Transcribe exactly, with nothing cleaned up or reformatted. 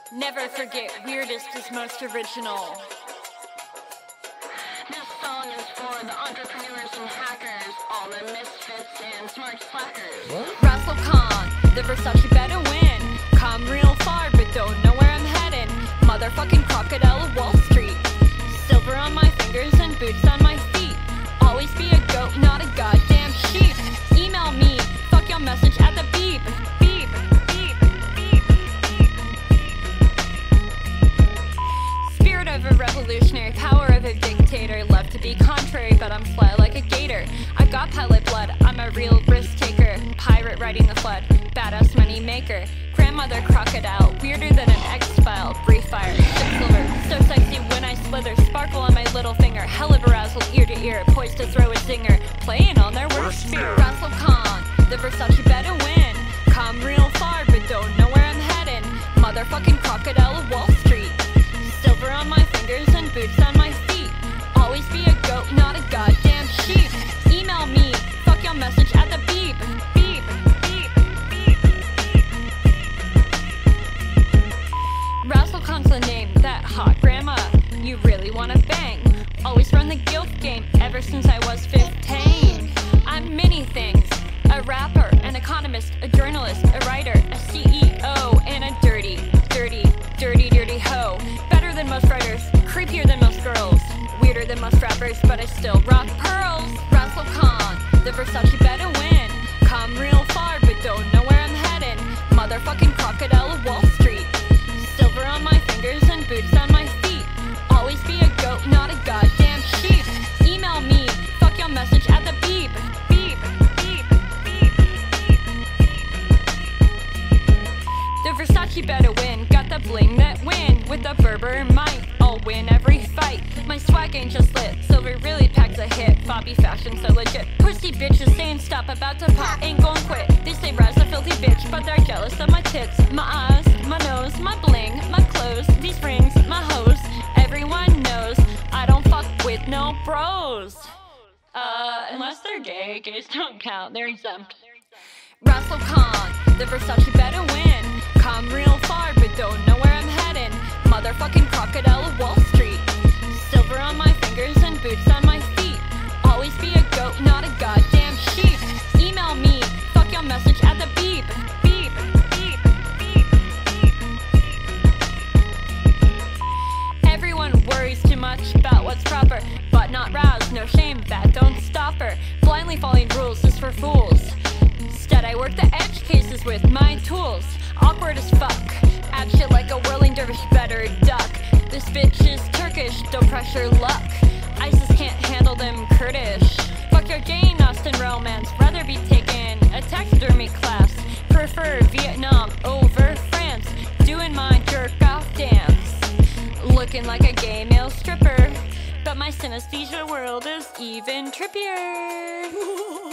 Never forget, weirdest is most original. This song is for the entrepreneurs and hackers, all the misfits and smart slackers. What? Russell Khan, the Versace better win. Come real far, but don't know where I'm heading. Motherfucking crocodile of Wall Street. Silver on my fingers and boots on my feet. Always be a goat, not a goddamn sheep. Email me, fuck your message at the beep. Beep, beep, beep, beep. Spirit of a revolutionary, power of a dictator. Love to be contrary, but I'm fly like a gator. I've got pilot blood, I'm a real risk taker. Pirate riding the flood, badass money maker. Grandmother crocodile, weirder than an X-File. Brief fire, ship silver, so sexy when I slither. Sparkle on my little finger, hell of arousal ear to ear. Poised to throw a zinger, playing on their worst fear. Russell Khan, the Versace better win. Come real far, but don't know where I'm heading. Motherfucking crocodile of Wall Street. Silver on my fingers and boots on my feet. Always be a goat, not a goddamn sheep. Email me, fuck your message at the beep. Beep, beep, beep. Russell Khan's the name, that hot grandma you really wanna bang. Always run the guilt game, ever since I was fifteen. I'm many things, a rapper, an economist, a journalist, a writer, a C E O, and a dirty, dirty, dirty, dirty hoe. Better than most writers, creepier than most girls, weirder than most rappers, but I still rock pearls. Russell Khan, the Versace better win. Come real far, but don't know where I'm heading. Motherfucking crocodile of Wall Street. Silver on my fingers and boots on my feet. Always be a goat, not a goddamn sheep. Email me, fuck your message at the beep. Beep, beep, beep, beep. The Versace better win, got the bling that win. With the Berber might, I'll win every fight. My swag ain't just lit, Silver really packs a hit. Fobby fashion so legit. Pussy bitches saying stop, about to pop, ain't gon' quit. They say Raz a filthy bitch, but they're jealous of my tits. My eyes, my nose, my bling, my clothes, these rings, my hose. Everyone knows I don't fuck with no bros. Uh, unless they're gay, gays don't count, they're exempt. Russell Khan, the Versace better win. Come real far, but don't know where I'm heading. Motherfucking crocodile of Wall Street. Silver on my fingers and boots on my feet. Always be a goat, not a goddamn sheep. Email me, fuck your message at the beep. Beep, beep, beep, beep. Everyone worries too much about what's proper, but not Raz, no shame, that don't stop her. Blindly following rules is for fools. Instead I work the edge cases with my tools. Awkward as fuck, act shit like a whirling dervish, better duck. This bitch is Turkish, don't pressure luck. ISIS can't handle them Kurdish. Fuck your Jane Austen romance, rather be taking a taxidermy class. Prefer Vietnam over France, doing my jerk off dance. Looking like a gay male stripper, but my synesthesia world is even trippier.